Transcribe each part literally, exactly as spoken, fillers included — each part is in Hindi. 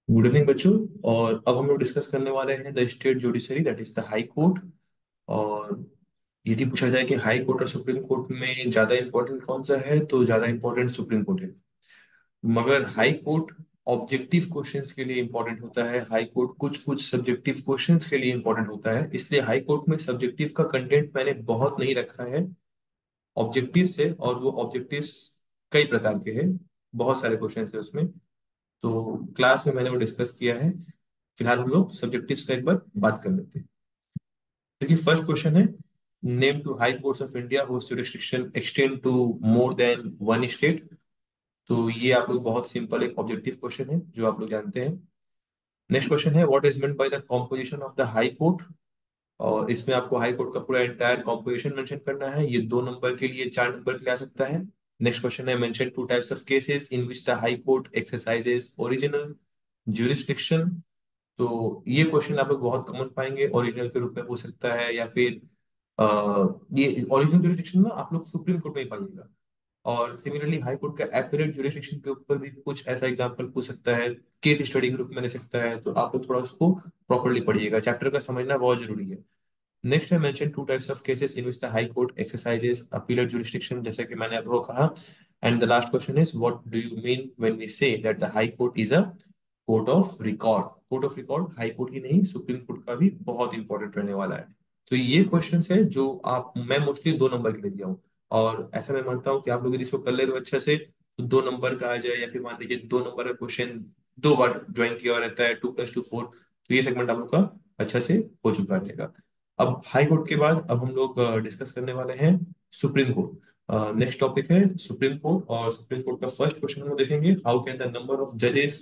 गुड इवनिंग बच्चों। और अब हम लोग डिस्कस करने वाले हैं the state judiciary, that is the high court. और यदि पूछा जाए कि हाई कोर्ट और सुप्रीम कोर्ट में ज्यादा इंपॉर्टेंट कौन सा है, तो ज्यादा इंपॉर्टेंट सुप्रीम कोर्ट है। मगर हाई कोर्ट ऑब्जेक्टिव क्वेश्चंस के लिए इंपॉर्टेंट होता है, हाई कोर्ट कुछ कुछ सब्जेक्टिव क्वेश्चंस के लिए इंपॉर्टेंट होता है। इसलिए हाई कोर्ट में सब्जेक्टिव का कंटेंट मैंने बहुत नहीं रखा है ऑब्जेक्टिव से, और वो ऑब्जेक्टिव्स कई प्रकार के हैं, बहुत सारे क्वेश्चंस है उसमें। तो क्लास में मैंने वो डिस्कस किया है। फिलहाल हम लोग सब्जेक्टिव्स का एक बार बात कर लेते हैं। देखिए, फर्स्ट क्वेश्चन है, name two high courts of India whose jurisdiction extend to more than one state. तो ये आप लोग बहुत सिंपल एक ऑब्जेक्टिव क्वेश्चन है जो आप लोग जानते हैं। नेक्स्ट क्वेश्चन है, what is meant by the composition of the high court. और इसमें आपको हाई कोर्ट का पूरा एंटायर कॉम्पोजिशन मेंशन करना है। ये दो नंबर के लिए, चार नंबर के लिए आ सकता है। नेक्स्ट क्वेश्चन है, mention two types of cases in which the high court exercises original jurisdiction। तो ये क्वेश्चन आप लोग बहुत कॉमन पाएंगे, ओरिजिनल के रूप में पूछ सकता है, या फिर अ, ये ओरिजिनल जुरिस्डिक्शन ना आप लोग सुप्रीम कोर्ट में ही पाइएगा। और सिमिलरली हाई कोर्ट का एपीलेट जुरिस्डिक्शन के ऊपर भी कुछ ऐसा एग्जांपल पूछ सकता है, केस स्टडी के रूप में दे सकता है। तो आप लोग थोड़ा उसको प्रॉपरली पढ़िएगा, चैप्टर का समझना बहुत जरूरी है। नेक्स्ट है, mention two types of cases in which the high court exercises appellate jurisdiction, जैसे कि मैंने आपको कहा। And the last question is, what do you mean when we say that the high court is a court of record. Court of record high court ही नहीं, सुप्रीम कोर्ट का भी बहुत इंपॉर्टेंट रहने वाला है। तो ये क्वेश्चंस है जो आप मैं मोस्टली दो नंबर के लिए दिया हूँ। और ऐसा मैं मानता हूँ कि आप लोग यदि इसको कर ले तो अच्छे से, तो दो नंबर का आ जाए, या फिर मान लीजिए दो नंबर का क्वेश्चन दो बार ज्वाइन किया हुआ रहता है, टू प्लस टू फोर। तो ये सेगमेंट आप लोग का अच्छा से हो चुका रहेगा। अब हाई कोर्ट के बाद अब हम लोग डिस्कस करने वाले हैं सुप्रीम कोर्ट। नेक्स्ट टॉपिक है सुप्रीम कोर्ट। और सुप्रीम कोर्ट का फर्स्ट क्वेश्चन हम लोग देखेंगे, how can the number of जजेस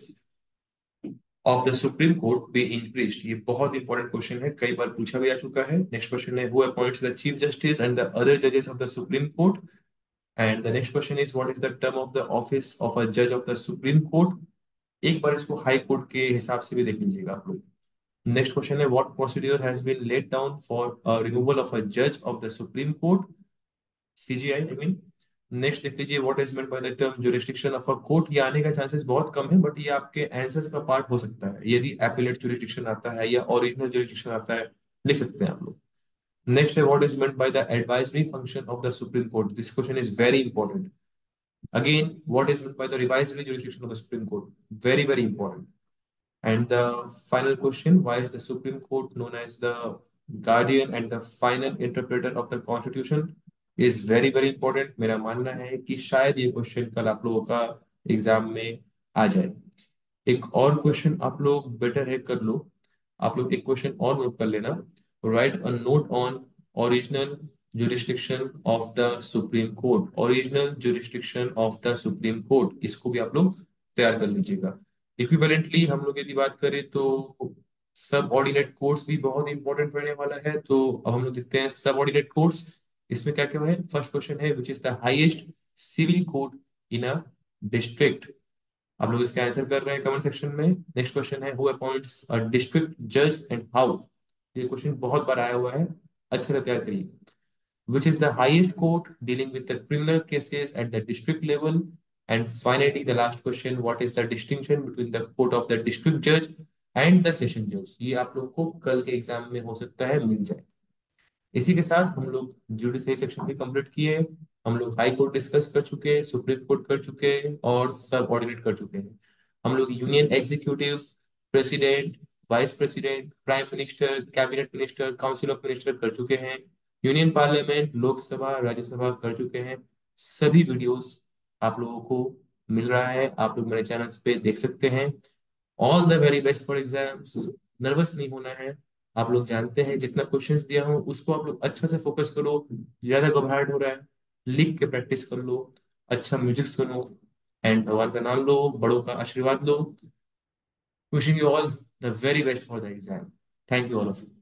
of the supreme court be increased. ये बहुत इंपॉर्टेंट क्वेश्चन है, कई बार पूछा भी आ चुका है। नेक्स्ट क्वेश्चन है, who appoints the chief justice and the other जजेस of the supreme court. And the next question is, what is the term of the office of a जज ऑफ द सुप्रीम कोर्ट। एक बार इसको हाई कोर्ट के हिसाब से भी देख लीजिएगा आप लोग। नेक्स्ट क्वेश्चन है, what procedure has been laid down for removal of a जज of the supreme court, CJI I mean. Next देख लीजिए, what is meant by the term jurisdiction of a court. ये आने का चांसेस बहुत कम है, बट ये आपके आंसर्स का पार्ट हो सकता है यदि एपिलेट जुरिस्डिक्शन आता है या ओरिजिनल जुरिस्डिक्शन आता है, लिख सकते हैं आप लोग। नेक्स्ट है, what is meant by the advisory function of the supreme court. This question is very important. Again, what is meant by the revisory jurisdiction of the supreme court, very very important. And the final question, why is the Supreme Court known as the guardian and the final interpreter of the Constitution, is very very important। मेरा मानना है कि शायद ये क्वेश्चन कल आप लोगों का एग्जाम में आ जाए। एक और क्वेश्चन आप लोग बेटर है कर लो, आप लोग एक क्वेश्चन और नोट कर लेना। Write a note on original jurisdiction of the supreme court. Original jurisdiction of the supreme court, इसको भी आप लोग तैयार कर लीजिएगा। इक्विवेलेंटली हम लोग यदि बात करें तो सब ऑर्डिनेट कोर्ट्स भी बहुत इंपॉर्टेंट रहने वाला है। तो अब हम लोग देखते हैं सब ऑर्डिनेट कोर्ट्स, इसमें क्या क्या है। फर्स्ट क्वेश्चन है, which is the highest civil court in a district. आप लोग इसका आंसर कर रहे हैं कमेंट सेक्शन में। नेक्स्ट क्वेश्चन है, हु अपॉइंट्स अ डिस्ट्रिक्ट जज एंड हाउ। ये क्वेश्चन बहुत बार आया हुआ है, अच्छे से तैयार करिए। Which is the highest court dealing with the criminal cases at the district level? And finally, the last question, what is the distinction between the court of the district judge and the session judge? ये आप लोग को कल के एग्जाम में हो सकता है मिल जाए। इसी के साथ हम लोग जुडिशरी सेक्शन भी कंप्लीट किए। हम लोग हाई कोर्ट डिस्कस कर चुके हैं, सुप्रीम कोर्ट कर चुके हैं, और सब ऑर्डिनेट कर चुके हैं। हम लोग union executive, president, vice president, prime minister, cabinet minister, council of minister कर चुके हैं। यूनियन पार्लियामेंट, लोकसभा, राज्यसभा कर चुके हैं। सभी वीडियोस आप लोगों को मिल रहा है, आप लोग मेरे चैनल पे देख सकते हैं। All the very best for exams. Nervous नहीं होना है। आप लोग जानते हैं जितना क्वेश्चंस दिया हूँ उसको आप लोग अच्छा से फोकस करो। ज्यादा घबराहट हो रहा है, लिख के प्रैक्टिस कर लो, अच्छा म्यूजिक सुनो, एंड भगवान का नाम लो, बड़ों का आशीर्वाद लो। Wishing you all the very best for the exam. Thank you all of you.